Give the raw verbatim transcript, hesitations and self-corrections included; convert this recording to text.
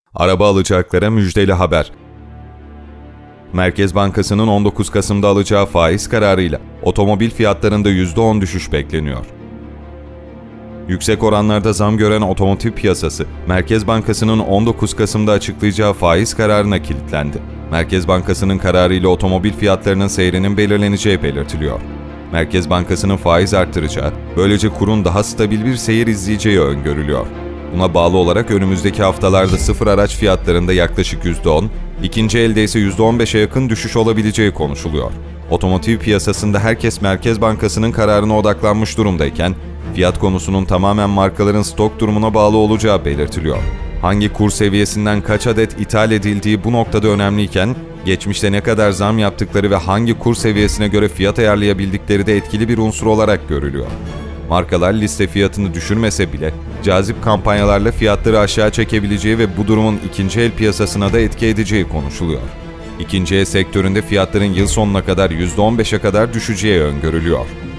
Araba alacaklara müjdeli haber. Merkez Bankası'nın on dokuz Kasım'da alacağı faiz kararıyla otomobil fiyatlarında yüzde on düşüş bekleniyor. Yüksek oranlarda zam gören otomotiv piyasası, Merkez Bankası'nın on dokuz Kasım'da açıklayacağı faiz kararına kilitlendi. Merkez Bankası'nın kararıyla otomobil fiyatlarının seyrinin belirleneceği belirtiliyor. Merkez Bankası'nın faiz arttıracağı, böylece kurun daha stabil bir seyir izleyeceği öngörülüyor. Buna bağlı olarak önümüzdeki haftalarda sıfır araç fiyatlarında yaklaşık yüzde on, ikinci elde ise yüzde on beşe yakın düşüş olabileceği konuşuluyor. Otomotiv piyasasında herkes Merkez Bankası'nın kararına odaklanmış durumdayken, fiyat konusunun tamamen markaların stok durumuna bağlı olacağı belirtiliyor. Hangi kur seviyesinden kaç adet ithal edildiği bu noktada önemliyken, geçmişte ne kadar zam yaptıkları ve hangi kur seviyesine göre fiyat ayarlayabildikleri de etkili bir unsur olarak görülüyor. Markalar liste fiyatını düşürmese bile cazip kampanyalarla fiyatları aşağı çekebileceği ve bu durumun ikinci el piyasasına da etki edeceği konuşuluyor. İkinci el sektöründe fiyatların yıl sonuna kadar yüzde on beşe kadar düşeceği öngörülüyor.